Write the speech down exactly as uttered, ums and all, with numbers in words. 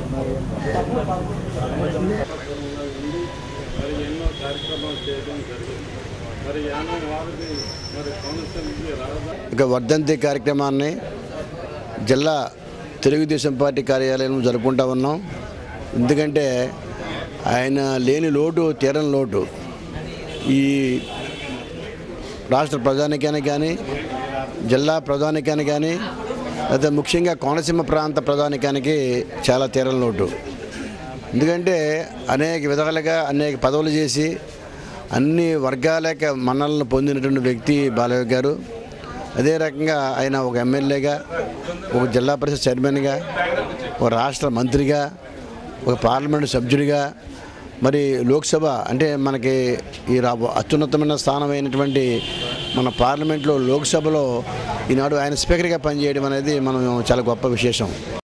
ఇక వర్ధంతి కార్యక్రమాన్ని జిల్లా తెలుగుదేశం పార్టీ కార్యాలయంలో జరుపుకుంటా ఉన్నాం. ఎందుకంటే ఆయన లేని లోటు తీరని లోటు ఈ రాష్ట్ర ప్రజానికానికి కానీ జిల్లా ప్రజానికానికి కానీ లేదా ముఖ్యంగా కోనసీమ ప్రాంత ప్రజానికానికి చాలా తీరని లోటు. ఎందుకంటే అనేక విధాలుగా అనేక పదవులు చేసి అన్ని వర్గాలక మన్నలను పొందినటువంటి వ్యక్తి బాలయ్య గారు. అదే రకంగా ఆయన ఒక ఎమ్మెల్యేగా, ఒక జిల్లా పరిషత్ చైర్మన్గా, ఒక రాష్ట్ర మంత్రిగా, ఒక పార్లమెంటు సభ్యుడిగా, మరి లోక్సభ అంటే మనకి ఈ అత్యున్నతమైన స్థానమైనటువంటి మన పార్లమెంట్లో లోక్సభలో ఈనాడు ఆయన స్పీకర్గా పనిచేయడం అనేది మనం చాలా గొప్ప విశేషం.